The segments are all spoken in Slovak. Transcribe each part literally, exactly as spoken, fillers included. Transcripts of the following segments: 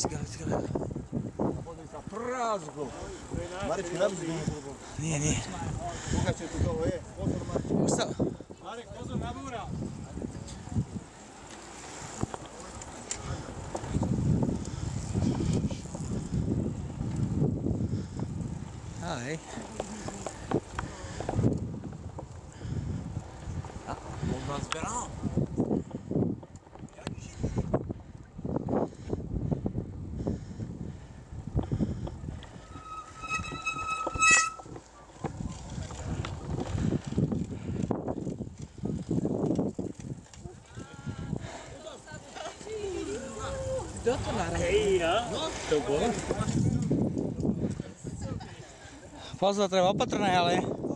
Cigara, cigara. Pozri sa, prázdno. Marečku, nabíš do Nie, nie. Ukážte, tu toho je. Pozor, Marečku. Už sa... Marek, pozor na búra. Á, hej. On vás zberá. Kto to narazil? Hej, ja? To bolo? Pozor, treba opatrné, ale...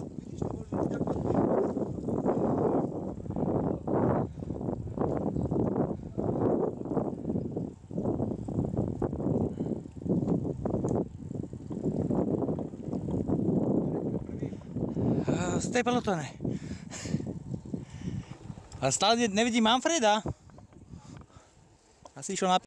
Z tej pelotone. Ale stále nevidím Manfreda. Asi išiel na